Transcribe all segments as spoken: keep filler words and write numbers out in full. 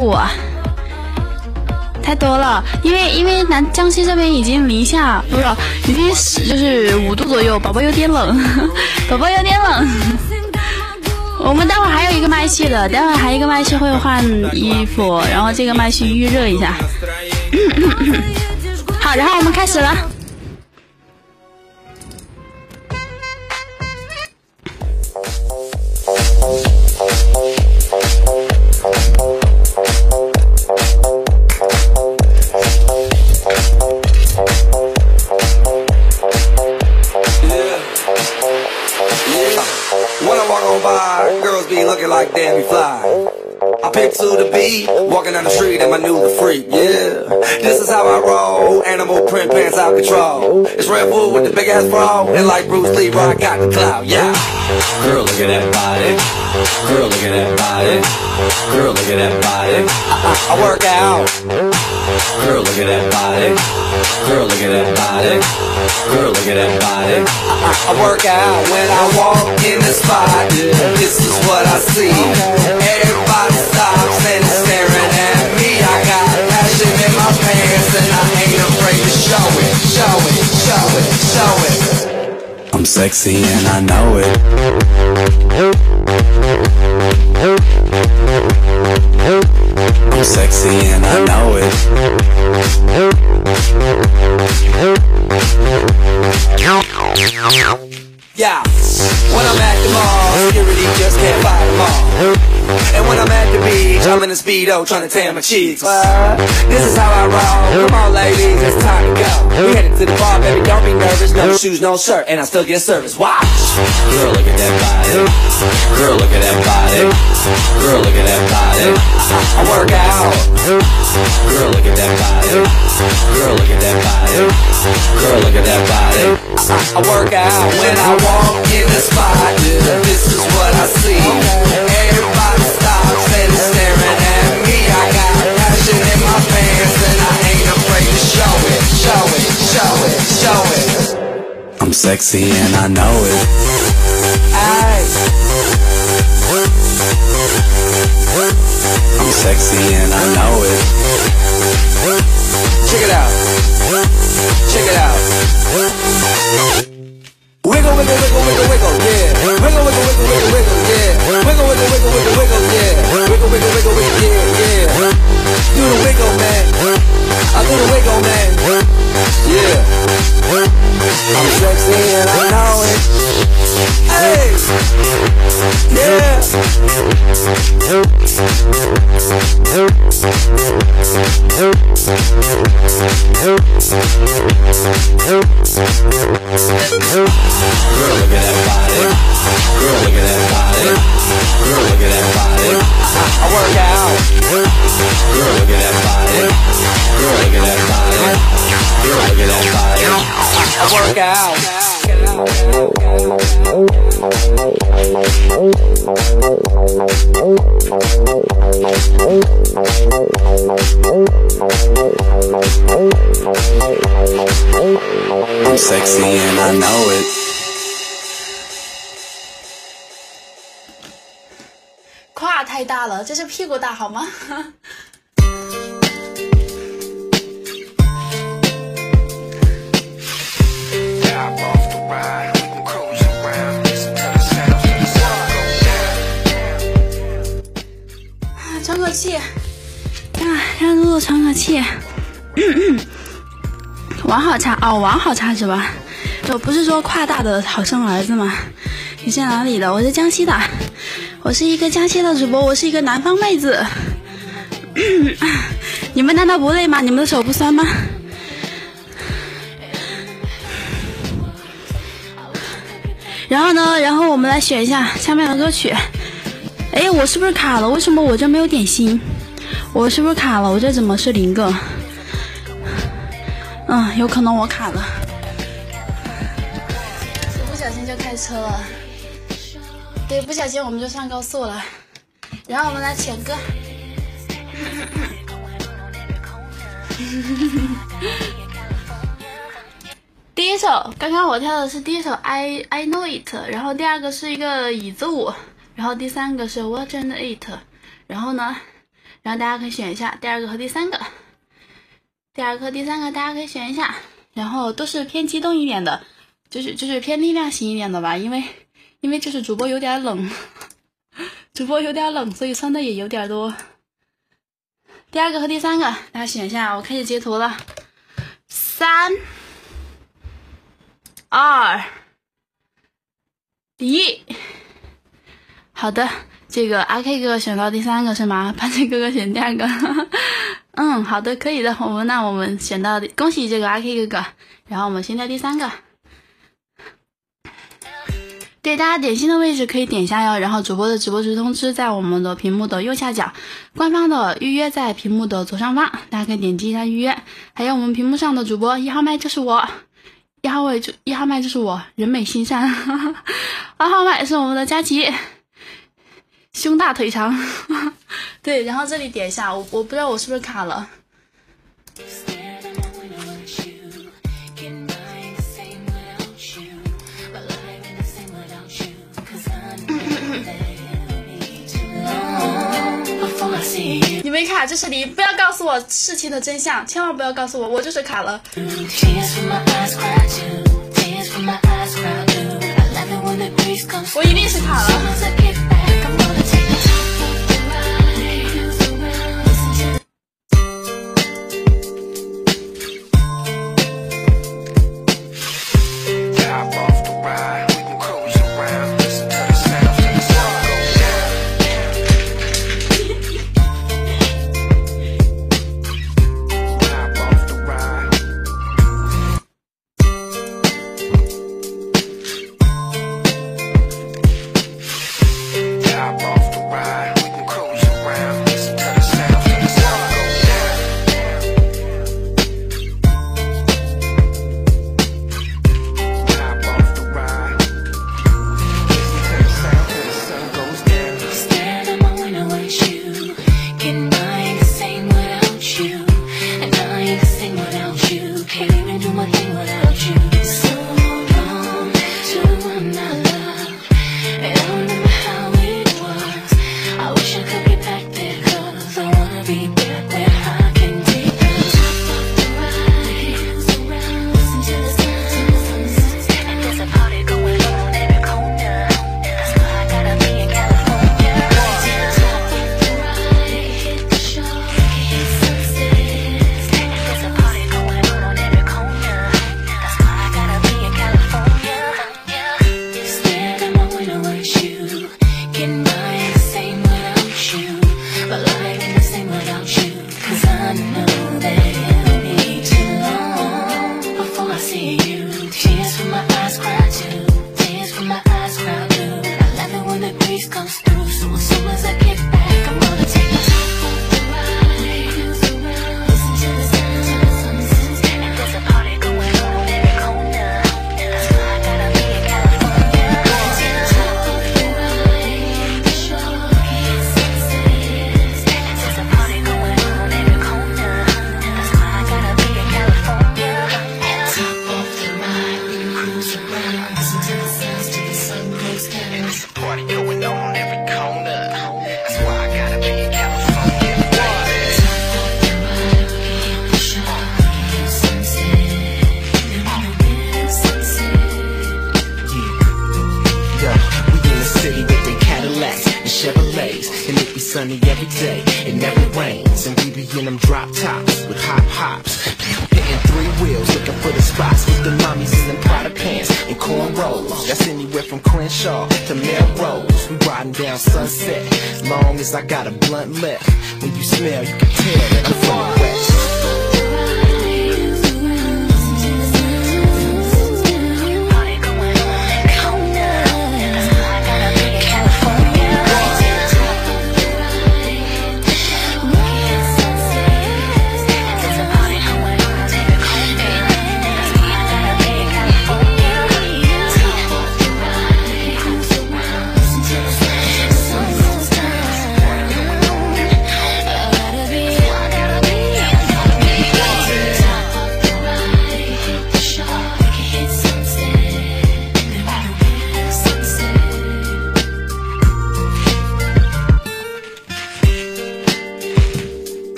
我太多了，因为因为南江西这边已经零下，不是已经十就是五度左右，宝宝有点冷，宝宝有点冷。我们待会儿还有一个麦序的，待会儿还有一个麦序会换衣服，然后这个麦序预热一下。好，然后我们开始了。 When I walk on by, girls be looking like damn you fly. I pick to the beat, walking down the street and my new the freak, yeah. This is how I roll, animal print pants out control. It's Red Bull with the big ass bra, and like Bruce Lee, I got the clout, yeah. Girl, look at that body. Girl, look at that body. Girl, look at that body. I, I, I work out. Girl, look at that body. Girl, look at that body. Girl, look at that body. I, I, I work out when I walk in the spot. This is what I see. Everybody stops and is staring at me. I got passion in my pants and I ain't afraid to show it, show it, show it, show it. I'm sexy and I know it. I'm sexy and I know it. Yeah, when I'm at the mall, security just can't fight them all. And when I'm at the beach, I'm in a Speedo trying to tan my cheeks. What? This is how I roll. Come on, ladies, it's time to go. We headed to the bar, baby, don't be nervous. No shoes, no shirt, and I still get service. Watch. Girl, look at that body. Girl, look at that body. Girl, look at that body. I, I work out. Girl, look at that body. Girl, look at that body. Girl, look at that body. I, I work out when I walk in the spot. This is what I see. Everybody stops and is staring at me. I got passion in my pants and I ain't afraid to show it, show it, show it, show it. I'm sexy and I know it. Aye. I'm sexy and I know it. Check it out. Check it out. Wiggle, wiggle, wiggle, wiggle, wiggle, yeah. Wiggle, wiggle, wiggle, wiggle, wiggle, yeah. Wiggle, wiggle, wiggle, wiggle, wiggle, yeah. Wiggle, wiggle, wiggle, wiggle, yeah, yeah. Do the wiggle, man. I do the wiggle, man. Yeah. I'm sexy and I know it. Hey. Yeah. Girl, look at that body. Girl, look at that body. Girl, look at that body. I, I work out. Girl, look at that body. Girl, look at that body. Girl, look at that body. I, I work out. I'm sexy and I know it. 胯太大了，这是屁股大好吗？喘口气，啊，让露露喘口气。网好差哦，网好差是吧？我不是说胯大的好生儿子吗？你是哪里的？我是江西的，我是一个江西的主播，我是一个南方妹子。你们难道不累吗？你们的手不酸吗？然后呢，然后我们来选一下下面的歌曲。哎，我是不是卡了？为什么我这没有点心？我是不是卡了？我这怎么是零个？嗯，有可能我卡了。不小心就开车了。对，不小心我们就上高速了。然后我们来选歌。第一首，刚刚我跳的是第一首 I I Know It， 然后第二个是一个椅子舞，然后第三个是 Watching It， 然后呢， 然后大家可以选一下第二个和第三个，第二个和第三个大家可以选一下，然后都是偏激动一点的，就是就是偏力量型一点的吧，因为因为就是主播有点冷，主播有点冷，所以穿的也有点多。第二个和第三个大家选一下，我开始截图了，三二一，好的，这个阿 K 哥哥选到第三个是吗？潘姐哥哥选第二个。嗯，好的，可以的。我们那我们选到，恭喜这个阿 K 哥哥。然后我们现在第三个，对，大家点心的位置可以点一下哟。然后主播的直播时通知在我们的屏幕的右下角，官方的预约在屏幕的左上方，大家可以点击一下预约。还有我们屏幕上的主播一号麦就是我，一号位就一号麦就是我，人美心善。二号麦是我们的佳琪，胸大腿长。对，然后这里点一下，我我不知道我是不是卡了。你没卡就是你，不要告诉我事情的真相，千万不要告诉我，我就是卡了。我一定是卡了。 sunny every day, it never rains, and we be in them drop tops with hot hops, hitting three wheels, looking for the spots with the mommies in them Prada pants and cornrows. That's anywhere from Crenshaw to Melrose. We riding down Sunset, long as I got a blunt left. When you smell, you can tell that I'm from the West. Yeah.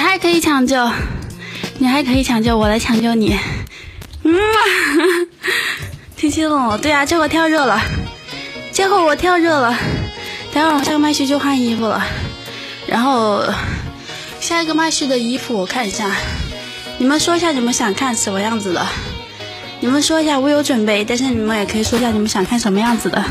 还可以抢救，你还可以抢救，我来抢救你。嗯，天气冷了，对啊，这会跳热了，这会我跳热了，待会儿下个麦序就换衣服了。然后下一个麦序的衣服我看一下，你们说一下你们想看什么样子的。你们说一下，我有准备，但是你们也可以说一下你们想看什么样子的。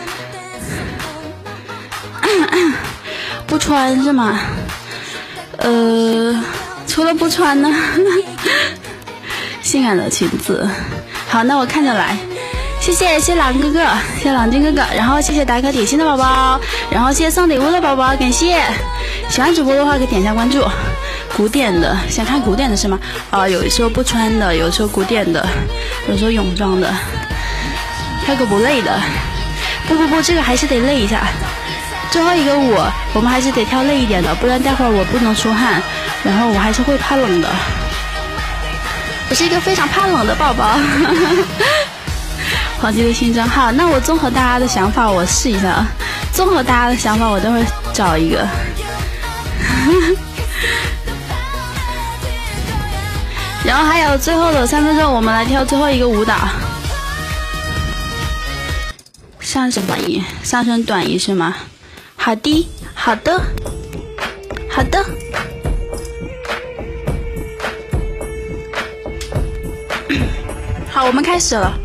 不穿是吗？呃，除了不穿呢？性感的裙子。好，那我看着来。谢谢谢谢狼哥哥，谢谢郎君哥哥，然后谢谢打卡点心的宝宝，然后谢谢送礼物的宝宝，感谢。喜欢主播的话可以点一下关注。古典的，想看古典的是吗？啊、呃，有时候不穿的，有时候古典的，有时候泳装的，还有个不累的。不不不，这个还是得累一下。最后一个舞，我们还是得跳累一点的，不然待会儿我不能出汗，然后我还是会怕冷的。我是一个非常怕冷的宝宝。黄金的新账号，那我综合大家的想法，我试一下啊。综合大家的想法，我待会儿找一个。然后还有最后的三分钟，我们来跳最后一个舞蹈。上身短衣，上身短衣是吗？好的，好的，好的。好，我们开始了。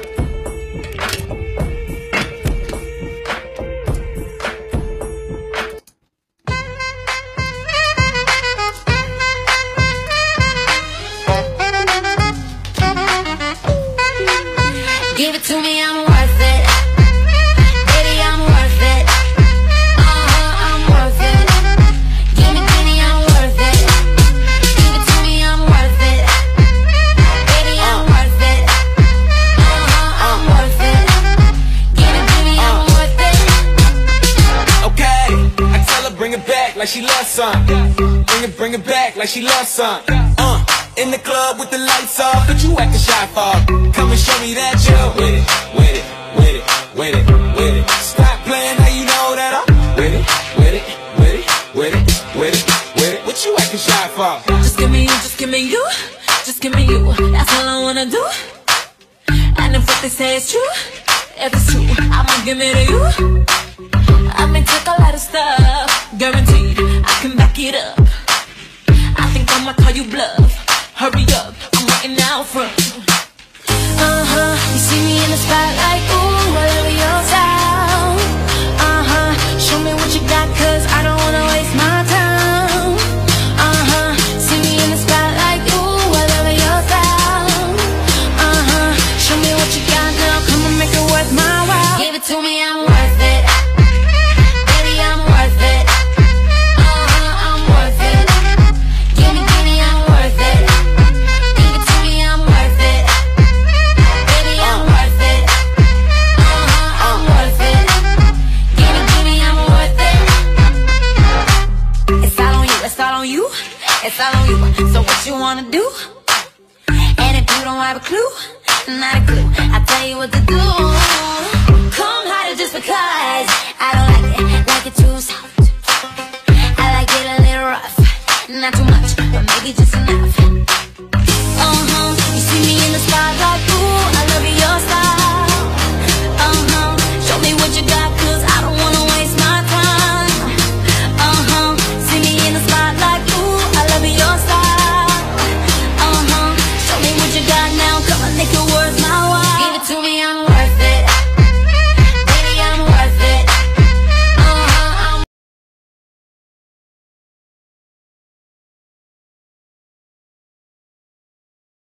Give it to me, I'm worth it. Baby, I'm worth it. Uh-huh, I'm worth it. Give me, give me, I'm worth it. Give it to me, I'm worth it. Baby, I'm worth it. Uh-huh, I'm worth it. Give me, give me, I'm worth it. Okay, I tell her bring it back like she loves some. Bring it, bring it back like she loves some. Uh. In the club with the lights off, but you acting shy for. Come and show me that you're with it, with it, with it, with it, with it. Stop playing, now you know that I'm with it, with it, with it, with it, with it, with it. What you acting shy for? Just give me you, just give me you, just give me you. That's all I wanna do. And if what they say is true, if it's true, I'ma give it to you. I may take a lot of stuff, guaranteed I can back it up. I think I'ma call you bluff. Hurry up, I'm waiting out front. Uh-huh, you see me in the spotlight, ooh, I love your style. Uh-huh, show me what you got, cause I don't wanna waste my time. Uh-huh, see me in the spotlight, ooh, I love your style. Uh-huh, show me what you got now, come and make it worth my while. Give it to me, I'm worth it. Baby, I'm worth it. Uh-huh, I'm worth it. Give me, give me, I'm worth it. It's all on you, so what you wanna do? And if you don't have a clue, not a clue, I'll tell you what to do. Come harder just because I don't like it, like it too soft. I like it a little rough, not too much, but maybe just enough.